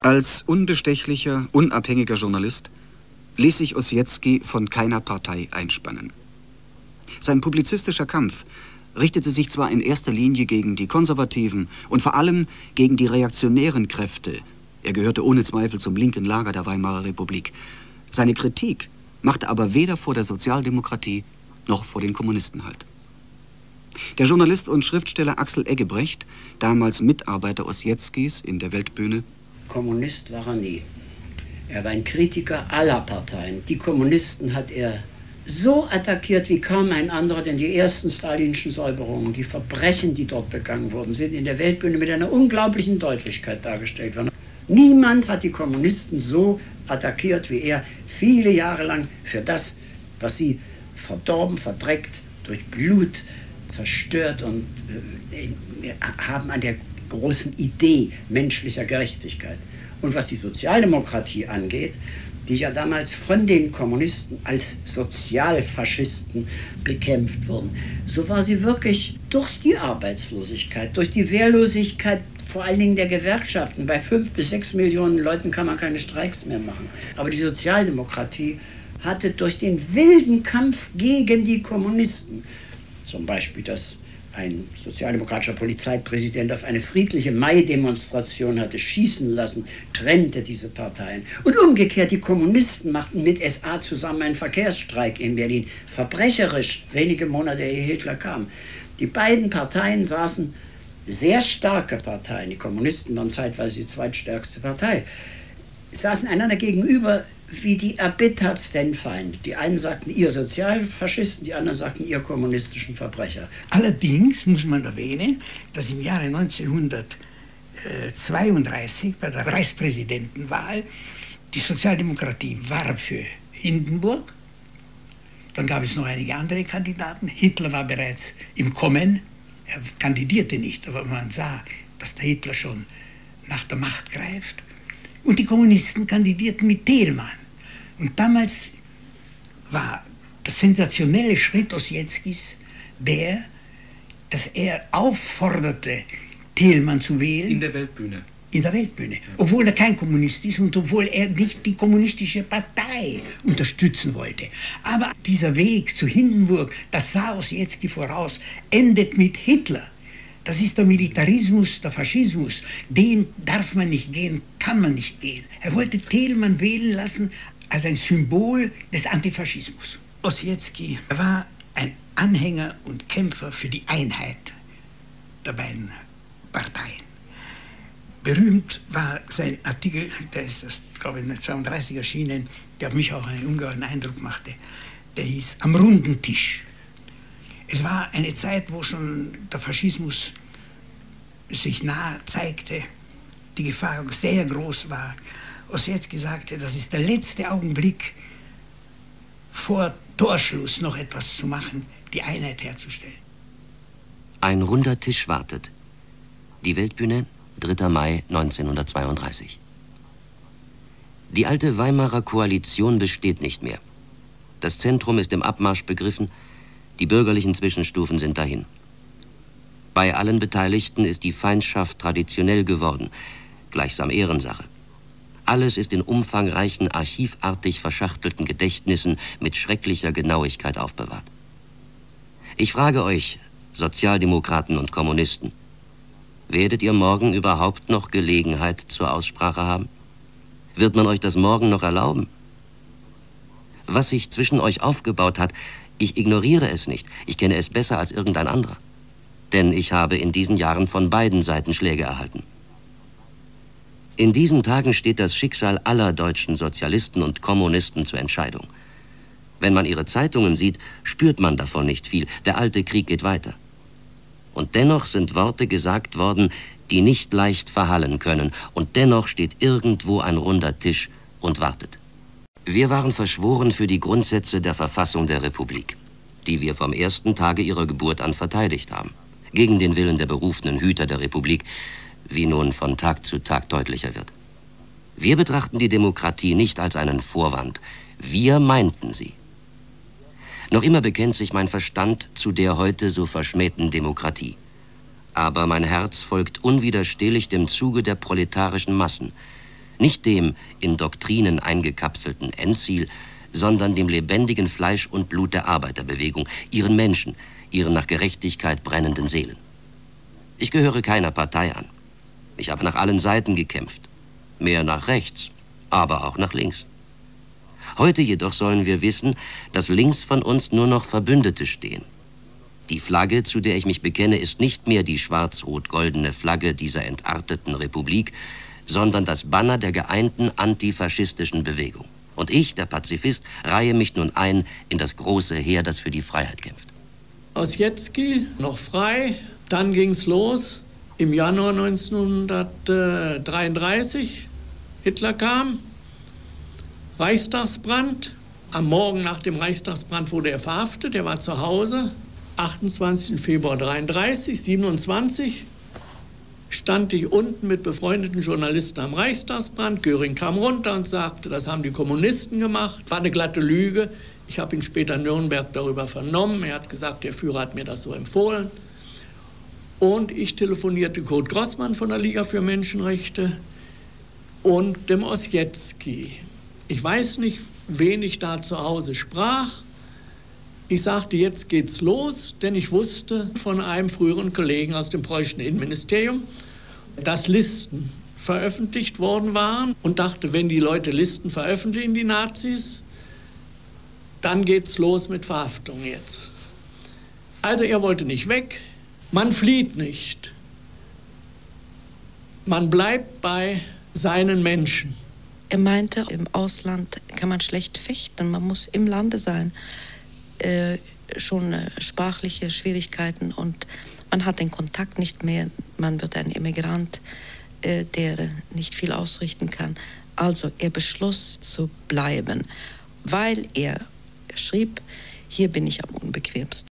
Als unbestechlicher, unabhängiger Journalist ließ sich Ossietzky von keiner Partei einspannen. Sein publizistischer Kampf richtete sich zwar in erster Linie gegen die konservativen und vor allem gegen die reaktionären Kräfte. Er gehörte ohne Zweifel zum linken Lager der Weimarer Republik. Seine Kritik machte aber weder vor der Sozialdemokratie noch vor den Kommunisten Halt. Der Journalist und Schriftsteller Axel Eggebrecht, damals Mitarbeiter Ossietzkys in der Weltbühne: Kommunist war er nie. Er war ein Kritiker aller Parteien. Die Kommunisten hat er so attackiert wie kaum ein anderer, denn die ersten stalinischen Säuberungen, die Verbrechen, die dort begangen wurden, sind in der Weltbühne mit einer unglaublichen Deutlichkeit dargestellt worden. Niemand hat die Kommunisten so attackiert wie er, viele Jahre lang für das, was sie verdorben, verdreckt, durch Blut zerstört und haben an der großen Idee menschlicher Gerechtigkeit. Und was die Sozialdemokratie angeht, die ja damals von den Kommunisten als Sozialfaschisten bekämpft wurden, so war sie wirklich durch die Arbeitslosigkeit, durch die Wehrlosigkeit, vor allen Dingen der Gewerkschaften. Bei 5 bis 6 Millionen Leuten kann man keine Streiks mehr machen. Aber die Sozialdemokratie hatte durch den wilden Kampf gegen die Kommunisten, zum Beispiel, dass ein sozialdemokratischer Polizeipräsident auf eine friedliche Mai-Demonstration hatte schießen lassen, trennte diese Parteien. Und umgekehrt, die Kommunisten machten mit SA zusammen einen Verkehrsstreik in Berlin. Verbrecherisch, wenige Monate ehe Hitler kam. Die beiden Parteien saßen, sehr starke Parteien, die Kommunisten waren zeitweise die zweitstärkste Partei, saßen einander gegenüber wie die erbittertsten Feinde. Die einen sagten, ihr Sozialfaschisten, die anderen sagten, ihr kommunistischen Verbrecher. Allerdings muss man erwähnen, dass im Jahre 1932 bei der Reichspräsidentenwahl die Sozialdemokratie war für Hindenburg. Dann gab es noch einige andere Kandidaten. Hitler war bereits im Kommen. Er kandidierte nicht, aber man sah, dass der Hitler schon nach der Macht greift. Und die Kommunisten kandidierten mit Thälmann. Und damals war der sensationelle Schritt Ossietzkys dass er aufforderte, Thälmann zu wählen. In der Weltbühne. In der Weltbühne. Obwohl er kein Kommunist ist und obwohl er nicht die kommunistische Partei unterstützen wollte. Aber dieser Weg zu Hindenburg, das sah Ossietzky voraus, endet mit Hitler. Das ist der Militarismus, der Faschismus. Den darf man nicht gehen, kann man nicht gehen. Er wollte Thälmann wählen lassen als ein Symbol des Antifaschismus. Ossietzky war ein Anhänger und Kämpfer für die Einheit der beiden Parteien. Berühmt war sein Artikel, der ist, glaube ich, 1932 erschienen, der auf mich auch einen ungeheuren Eindruck machte. Der hieß Am runden Tisch. Es war eine Zeit, wo schon der Faschismus sich nahe zeigte, die Gefahr sehr groß war. Ossietzky sagte, das ist der letzte Augenblick, vor Torschluss noch etwas zu machen, die Einheit herzustellen. Ein runder Tisch wartet. Die Weltbühne, 3. Mai 1932. Die alte Weimarer Koalition besteht nicht mehr. Das Zentrum ist im Abmarsch begriffen. Die bürgerlichen Zwischenstufen sind dahin. Bei allen Beteiligten ist die Feindschaft traditionell geworden, gleichsam Ehrensache. Alles ist in umfangreichen, archivartig verschachtelten Gedächtnissen mit schrecklicher Genauigkeit aufbewahrt. Ich frage euch, Sozialdemokraten und Kommunisten, werdet ihr morgen überhaupt noch Gelegenheit zur Aussprache haben? Wird man euch das morgen noch erlauben? Was sich zwischen euch aufgebaut hat, ich ignoriere es nicht. Ich kenne es besser als irgendein anderer. Denn ich habe in diesen Jahren von beiden Seiten Schläge erhalten. In diesen Tagen steht das Schicksal aller deutschen Sozialisten und Kommunisten zur Entscheidung. Wenn man ihre Zeitungen sieht, spürt man davon nicht viel. Der alte Krieg geht weiter. Und dennoch sind Worte gesagt worden, die nicht leicht verhallen können. Und dennoch steht irgendwo ein runder Tisch und wartet. Wir waren verschworen für die Grundsätze der Verfassung der Republik, die wir vom ersten Tage ihrer Geburt an verteidigt haben. Gegen den Willen der berufenen Hüter der Republik, wie nun von Tag zu Tag deutlicher wird. Wir betrachten die Demokratie nicht als einen Vorwand. Wir meinten sie. Noch immer bekennt sich mein Verstand zu der heute so verschmähten Demokratie. Aber mein Herz folgt unwiderstehlich dem Zuge der proletarischen Massen. Nicht dem in Doktrinen eingekapselten Endziel, sondern dem lebendigen Fleisch und Blut der Arbeiterbewegung, ihren Menschen, ihren nach Gerechtigkeit brennenden Seelen. Ich gehöre keiner Partei an. Ich habe nach allen Seiten gekämpft. Mehr nach rechts, aber auch nach links. Heute jedoch sollen wir wissen, dass links von uns nur noch Verbündete stehen. Die Flagge, zu der ich mich bekenne, ist nicht mehr die schwarz-rot-goldene Flagge dieser entarteten Republik, sondern das Banner der geeinten antifaschistischen Bewegung. Und ich, der Pazifist, reihe mich nun ein in das große Heer, das für die Freiheit kämpft. Ossietzky, noch frei. Dann ging's los im Januar 1933. Hitler kam, Reichstagsbrand. Am Morgen nach dem Reichstagsbrand wurde er verhaftet. Er war zu Hause. 28. Februar 1933, 27 stand ich unten mit befreundeten Journalisten am Reichstagsbrand. Göring kam runter und sagte, das haben die Kommunisten gemacht. War eine glatte Lüge. Ich habe ihn später in Nürnberg darüber vernommen. Er hat gesagt, der Führer hat mir das so empfohlen. Und ich telefonierte Kurt Grossmann von der Liga für Menschenrechte und dem Ossietzky. Ich weiß nicht, wen ich da zu Hause sprach. Ich sagte, jetzt geht's los, denn ich wusste von einem früheren Kollegen aus dem preußischen Innenministerium, dass Listen veröffentlicht worden waren und dachte, wenn die Leute Listen veröffentlichen, die Nazis, dann geht's los mit Verhaftung jetzt. Also er wollte nicht weg, man flieht nicht. Man bleibt bei seinen Menschen. Er meinte, im Ausland kann man schlecht fechten, man muss im Lande sein. Schon sprachliche Schwierigkeiten und man hat den Kontakt nicht mehr. Man wird ein Immigrant, der nicht viel ausrichten kann. Also er beschloss zu bleiben, weil er schrieb, hier bin ich am unbequemsten.